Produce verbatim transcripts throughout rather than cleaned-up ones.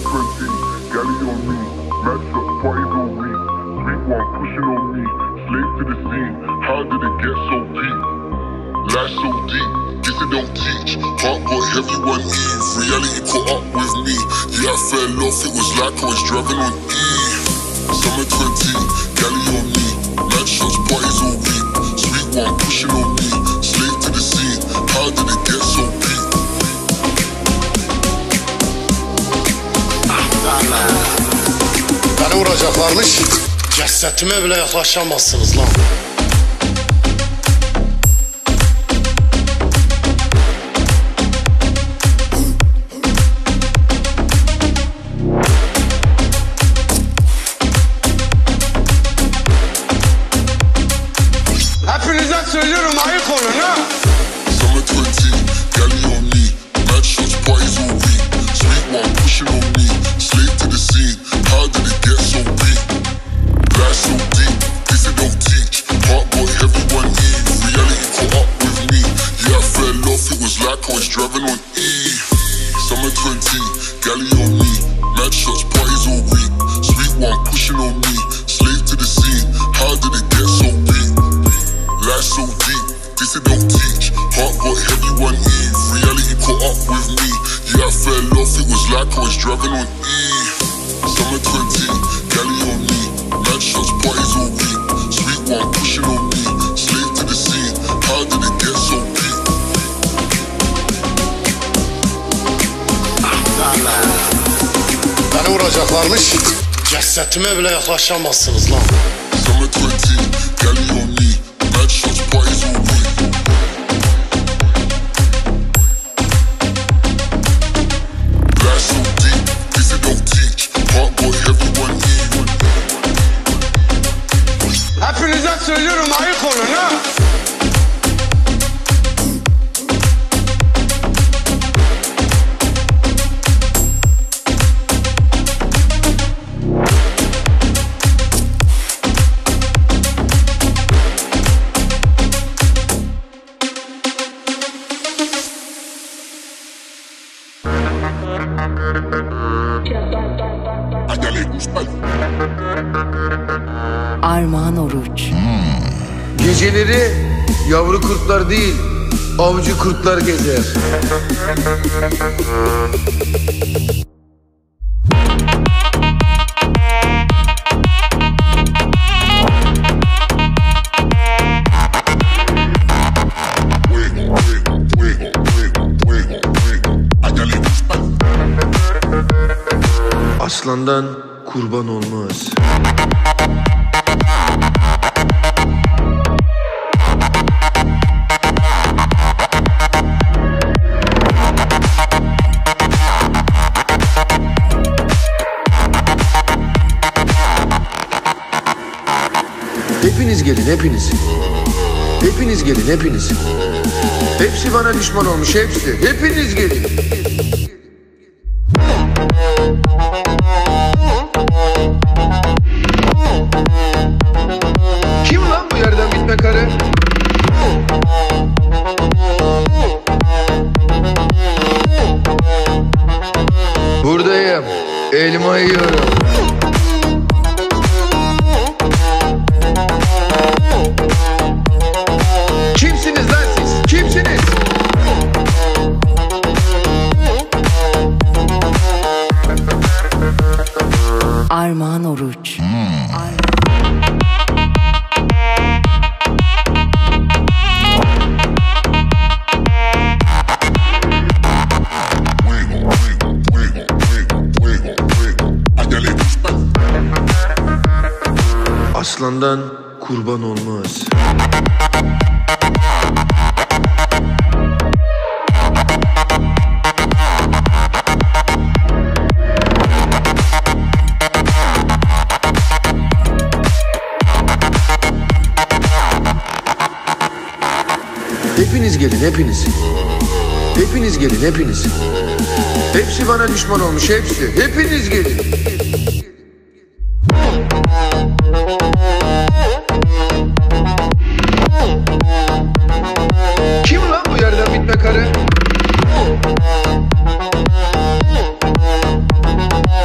twenty, galley on me, mad shots, parties all week. Sweet one pushing on me, slave to the scene. How did it get so deep? Life so deep, this it don't teach. Heart got heavy one eve, reality caught up with me. Yeah, I fell off, it was like I was driving on E. Summer twenty, galley on me, mad shots, parties all week. Sweet one pushing on me, slave to the scene. How did it get so deep? Beni vuracaklarmış, cesetime bile yaklaşamazsınız lan. Hepinize söylüyorum, ayık olun ha. Summer twenty, galley on me, mad shots, parties all week. Sweet one pushing on me, slave to the scene. How did it get so deep? Life so deep, this it don't teach. Heart got heavy one eve, reality caught up with me. Yeah, I fell off, it was like I was driving on E. Summer twenty, galley on me, mad shots, parties all week. Sweet one pushing on me, slave to the scene. How did it get so deep? Life so deep, this it don't teach. Heart got heavy one eve, reality caught up with me. Yeah, I fell off, it was like I was driving on E. Summer twenty, galley on me, mad shots, parties all week. Sweet one pushing on me, slave to the scene. How did it get so deep? Beni vuracaklarmış, cesetime bile yaklaşamazsınız lan. Summer twenty, galley on me, mad shots, parties all week. Life so deep, this it don't teach. Heart got heavy one eve. Hepinize söylüyorum, ayık olun ha. Armağan Oruç. Geceleri yavru kurtlar değil, avcı kurtlar gezer. Aslandan kurban olmaz. Hepiniz gelin, hepiniz. Hepiniz gelin, hepiniz. Hepsi bana düşman olmuş, hepsi. Hepiniz gelin. Kim lan bu yerden bitme karı? Buradayım. Elma yiyorum. Kimsiniz lan siz? Kimsiniz? Armağan Oruç. Aslandan kurban olmaz. Hepiniz gelin, hepiniz. Hepiniz gelin, hepiniz. Hepsi bana düşman olmuş, hepsi. Hepiniz gelin. Kim lan bu yerden bitme karı?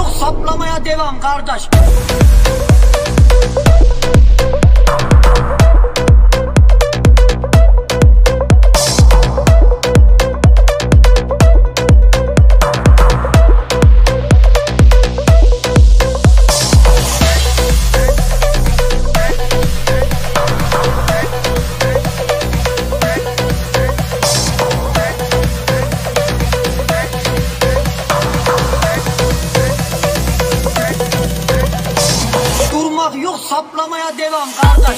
yok, saplamaya devam kardeş. Yok, saplamaya devam kardeş.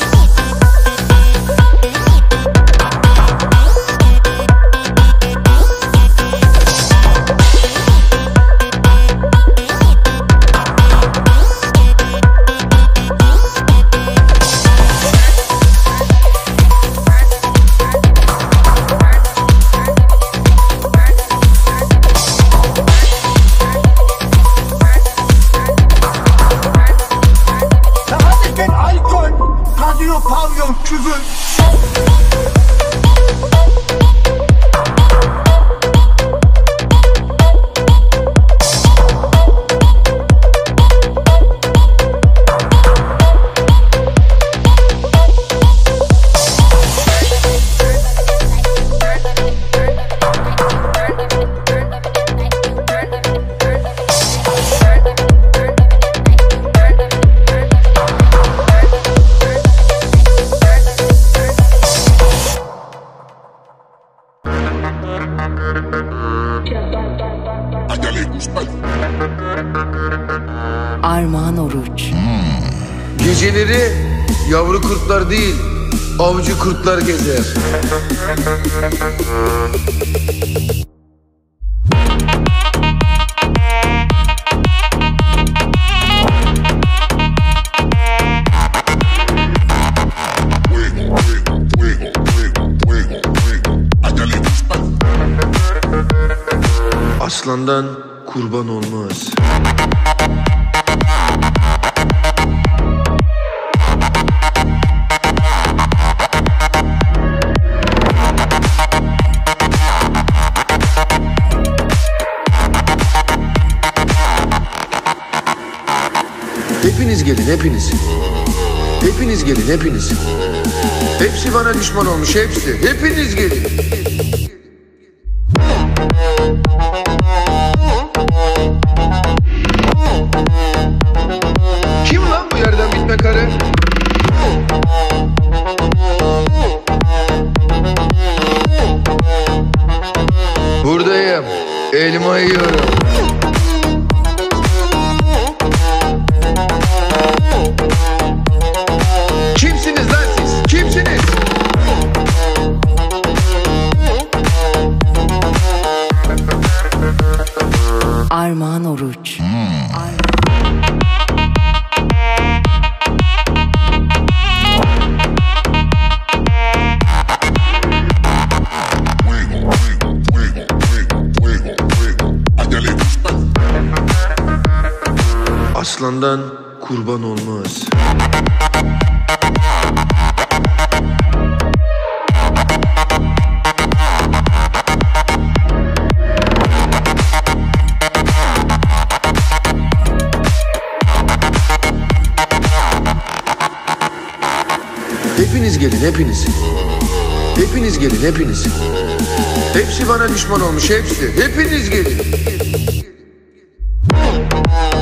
Pavyon, küfür. Armağan Oruç. Geceleri yavru kurtlar değil, avcı kurtlar gezer. Aslandan kurban olmaz. Hepiniz gelin, hepiniz. Hepiniz gelin, hepiniz. Hepsi bana düşman olmuş, hepsi. Hepiniz gelin. Kim lan bu yerden bitme karı? Buradayım. Elma yiyorum. Kimsiniz lan siz? Kimsiniz? Armağan Oruç. Aslandan kurban olmaz. Hepiniz gelin, hepiniz. Hepiniz gelin, hepiniz. Hepsi bana düşman olmuş, hepsi. Hepiniz gelin.